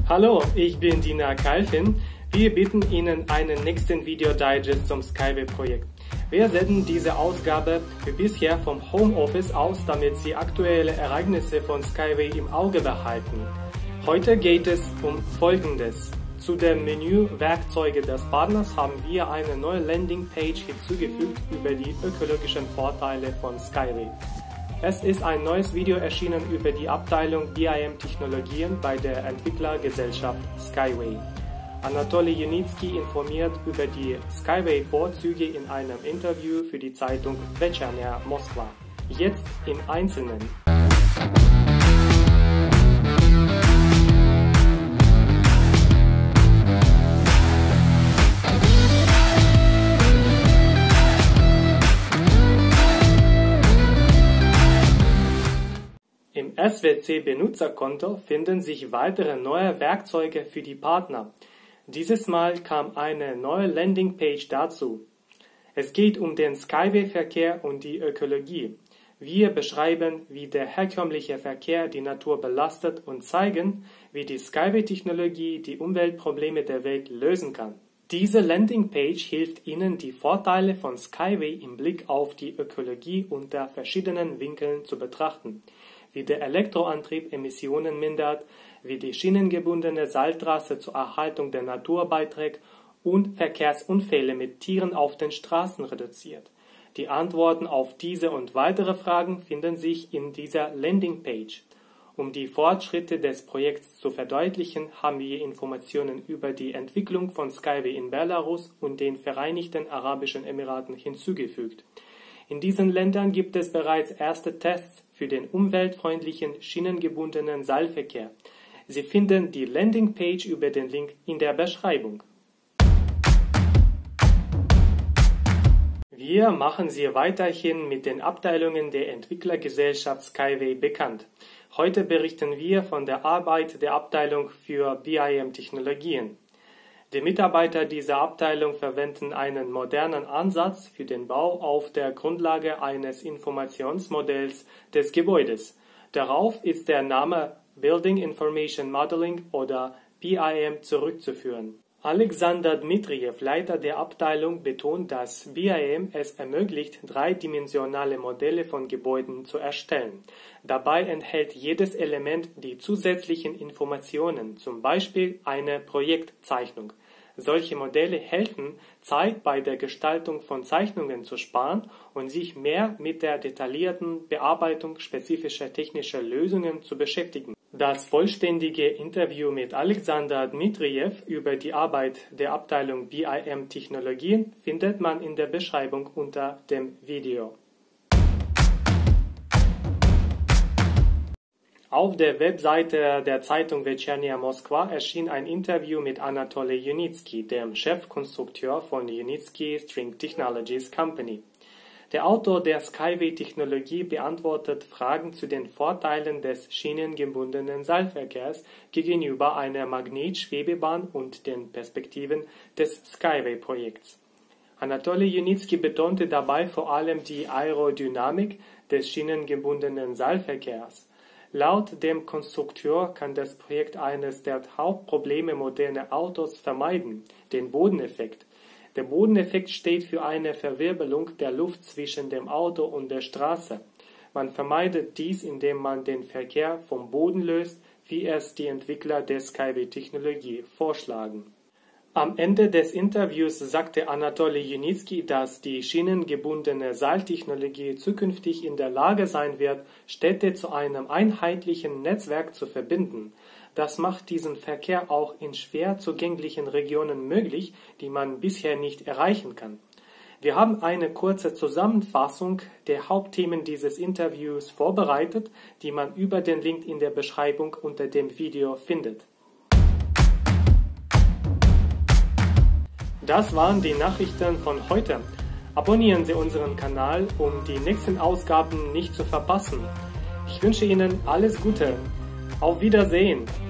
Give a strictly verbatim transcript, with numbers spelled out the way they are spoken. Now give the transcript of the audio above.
Hallo, ich bin Dina Kalfin. Wir bieten Ihnen einen nächsten Video-Digest zum Skyway-Projekt. Wir senden diese Ausgabe wie bisher vom Homeoffice aus, damit Sie aktuelle Ereignisse von Skyway im Auge behalten. Heute geht es um Folgendes. Zu dem Menü Werkzeuge des Partners haben wir eine neue Landingpage hinzugefügt über die ökologischen Vorteile von Skyway. Es ist ein neues Video erschienen über die Abteilung B I M-Technologien bei der Entwicklergesellschaft Skyway. Anatoly Junitski informiert über die Skyway-Vorzüge in einem Interview für die Zeitung Večernja Moskwa. Jetzt im Einzelnen. Im S W C-Benutzerkonto finden sich weitere neue Werkzeuge für die Partner. Dieses Mal kam eine neue Landingpage dazu. Es geht um den Skyway-Verkehr und die Ökologie. Wir beschreiben, wie der herkömmliche Verkehr die Natur belastet und zeigen, wie die Skyway-Technologie die Umweltprobleme der Welt lösen kann. Diese Landingpage hilft Ihnen, die Vorteile von Skyway im Blick auf die Ökologie unter verschiedenen Winkeln zu betrachten, wie der Elektroantrieb Emissionen mindert, wie die schienengebundene Seiltrasse zur Erhaltung der Natur beiträgt und Verkehrsunfälle mit Tieren auf den Straßen reduziert. Die Antworten auf diese und weitere Fragen finden sich in dieser Landingpage. Um die Fortschritte des Projekts zu verdeutlichen, haben wir Informationen über die Entwicklung von Skyway in Belarus und den Vereinigten Arabischen Emiraten hinzugefügt. In diesen Ländern gibt es bereits erste Tests für den umweltfreundlichen schienengebundenen Seilverkehr. Sie finden die Landingpage über den Link in der Beschreibung. Wir machen Sie weiterhin mit den Abteilungen der Entwicklergesellschaft Skyway bekannt. Heute berichten wir von der Arbeit der Abteilung für B I M-Technologien. Die Mitarbeiter dieser Abteilung verwenden einen modernen Ansatz für den Bau auf der Grundlage eines Informationsmodells des Gebäudes. Darauf ist der Name Building Information Modeling oder B I M zurückzuführen. Alexander Dmitriev, Leiter der Abteilung, betont, dass B I M es ermöglicht, dreidimensionale Modelle von Gebäuden zu erstellen. Dabei enthält jedes Element die zusätzlichen Informationen, zum Beispiel eine Projektzeichnung. Solche Modelle helfen, Zeit bei der Gestaltung von Zeichnungen zu sparen und sich mehr mit der detaillierten Bearbeitung spezifischer technischer Lösungen zu beschäftigen. Das vollständige Interview mit Alexander Dmitriev über die Arbeit der Abteilung B I M-Technologien findet man in der Beschreibung unter dem Video. Auf der Webseite der Zeitung Večernja Moskwa erschien ein Interview mit Anatoly Junitski, dem Chefkonstrukteur von Junitski String Technologies Company. Der Autor der Skyway-Technologie beantwortet Fragen zu den Vorteilen des schienengebundenen Seilverkehrs gegenüber einer Magnetschwebebahn und den Perspektiven des Skyway-Projekts. Anatoly Junitski betonte dabei vor allem die Aerodynamik des schienengebundenen Seilverkehrs. Laut dem Konstrukteur kann das Projekt eines der Hauptprobleme moderner Autos vermeiden, den Bodeneffekt. Der Bodeneffekt steht für eine Verwirbelung der Luft zwischen dem Auto und der Straße. Man vermeidet dies, indem man den Verkehr vom Boden löst, wie es die Entwickler der Skyway-Technologie vorschlagen. Am Ende des Interviews sagte Anatoly Junitski, dass die schienengebundene Seiltechnologie zukünftig in der Lage sein wird, Städte zu einem einheitlichen Netzwerk zu verbinden. Das macht diesen Verkehr auch in schwer zugänglichen Regionen möglich, die man bisher nicht erreichen kann. Wir haben eine kurze Zusammenfassung der Hauptthemen dieses Interviews vorbereitet, die man über den Link in der Beschreibung unter dem Video findet. Das waren die Nachrichten von heute. Abonnieren Sie unseren Kanal, um die nächsten Ausgaben nicht zu verpassen. Ich wünsche Ihnen alles Gute. Auf Wiedersehen!